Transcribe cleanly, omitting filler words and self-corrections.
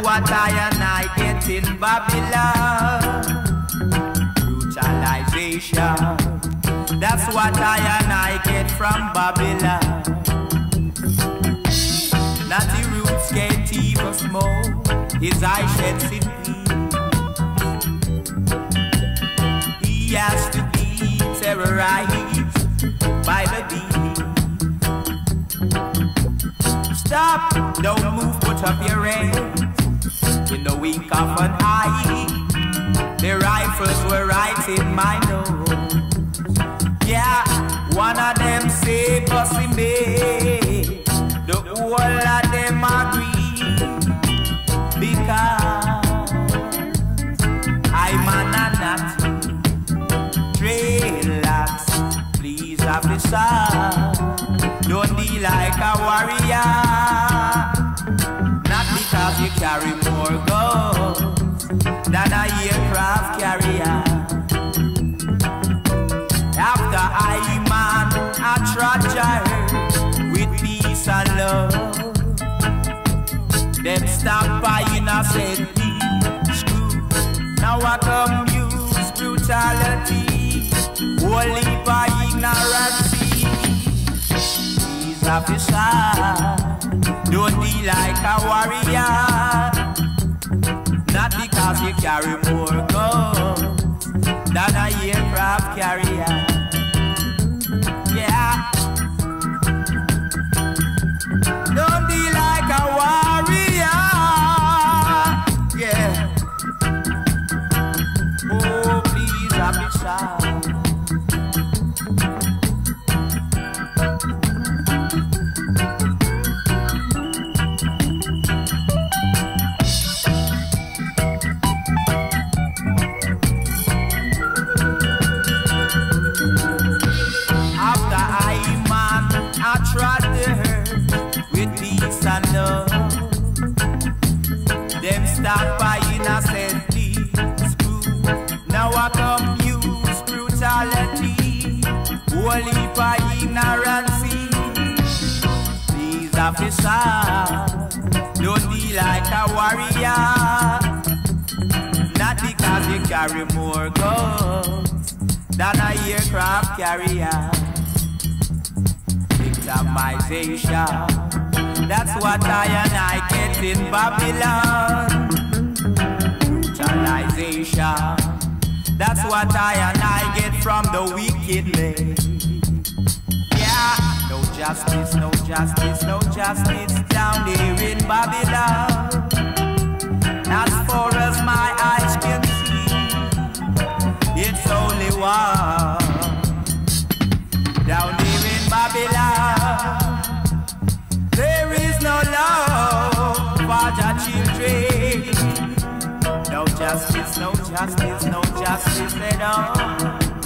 what I and I get in Babylon. Brutalization. That's what I and I get from Babylon. Natty Roots can't even smoke. His eye sheds in peace. He has to be terrorized by the beat. Stop, don't move, put up your hands. In the wink of an eye, the rifles were right in my nose. Yeah, one of them say bossy me. The whole of them agree. Because I'm an anat. Dreadlocks, please officer. Don't be like a warrior. Not because you carry more guns than a aircraft carrier. After I man a tragedy with peace and love, them stop by innocent screw. Now I come use brutality, only by ignorance. These officers don't be like a warrior. Not because you carry more guns than a aircraft carrier. Yeah. Don't be like a warrior. Yeah. Oh, please, officer. Stop by innocently screw. Now I come use brutality, only by ignorance. These officers don't be like a warrior. Not because you carry more guns than a aircraft carrier. Victimization, that's what I and I get in Babylon. Brutalization, that's what I and I get from the wicked men. Yeah, no justice, no justice, no justice down here in Babylon. As far as my eyes can see, it's only one. Down here in Babylon, there is no love for the children. No justice, no justice, no justice at all.